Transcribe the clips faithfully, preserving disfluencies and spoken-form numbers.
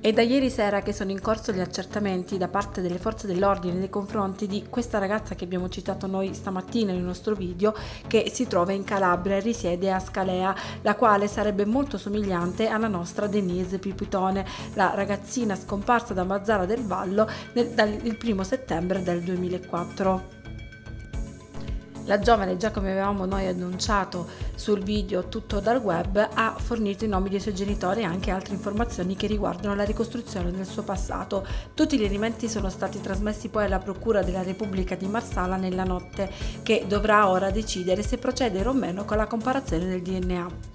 È da ieri sera che sono in corso gli accertamenti da parte delle forze dell'ordine nei confronti di questa ragazza che abbiamo citato noi stamattina nel nostro video, che si trova in Calabria e risiede a Scalea, la quale sarebbe molto somigliante alla nostra Denise Pipitone, la ragazzina scomparsa da Mazara del Vallo nel, dal, il primo settembre del duemilaquattro. La giovane, già come avevamo noi annunciato sul video tutto dal web, ha fornito i nomi dei suoi genitori e anche altre informazioni che riguardano la ricostruzione del suo passato. Tutti gli elementi sono stati trasmessi poi alla Procura della Repubblica di Marsala nella notte, che dovrà ora decidere se procedere o meno con la comparazione del D N A.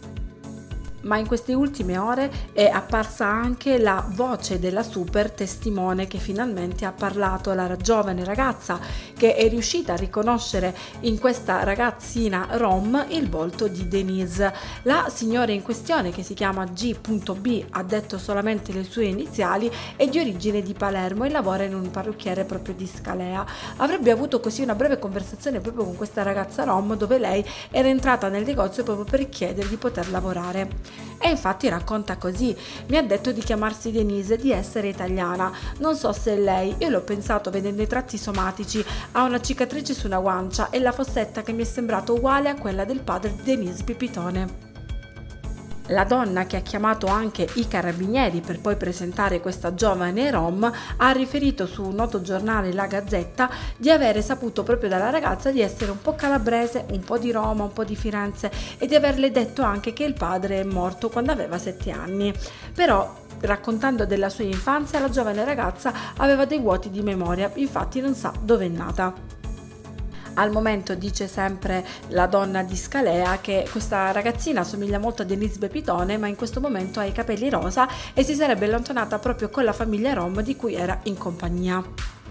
Ma in queste ultime ore è apparsa anche la voce della super testimone che finalmente ha parlato, la giovane ragazza che è riuscita a riconoscere in questa ragazzina rom il volto di Denise. La signora in questione, che si chiama G B, ha detto solamente le sue iniziali, è di origine di Palermo e lavora in un parrucchiere proprio di Scalea. Avrebbe avuto così una breve conversazione proprio con questa ragazza rom, dove lei era entrata nel negozio proprio per chiedere di poter lavorare. E infatti racconta così: mi ha detto di chiamarsi Denise, di essere italiana, non so se è lei, io l'ho pensato vedendo i tratti somatici, ha una cicatrice su una guancia e la fossetta che mi è sembrata uguale a quella del padre di Denise Pipitone. La donna, che ha chiamato anche i carabinieri per poi presentare questa giovane rom, ha riferito su un noto giornale, La Gazzetta, di avere saputo proprio dalla ragazza di essere un po' calabrese, un po' di Roma, un po' di Firenze, e di averle detto anche che il padre è morto quando aveva sette anni. Però, raccontando della sua infanzia, la giovane ragazza aveva dei vuoti di memoria, infatti non sa dove è nata. Al momento dice sempre la donna di Scalea che questa ragazzina somiglia molto a Denise Pipitone, ma in questo momento ha i capelli rosa e si sarebbe allontanata proprio con la famiglia rom di cui era in compagnia.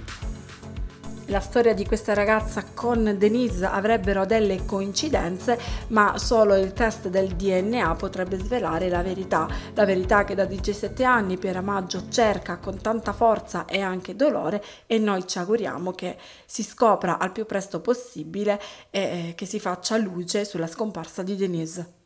La storia di questa ragazza con Denise avrebbero delle coincidenze, ma solo il test del D N A potrebbe svelare la verità. La verità che da diciassette anni Piera Maggio cerca con tanta forza e anche dolore, e noi ci auguriamo che si scopra al più presto possibile e che si faccia luce sulla scomparsa di Denise.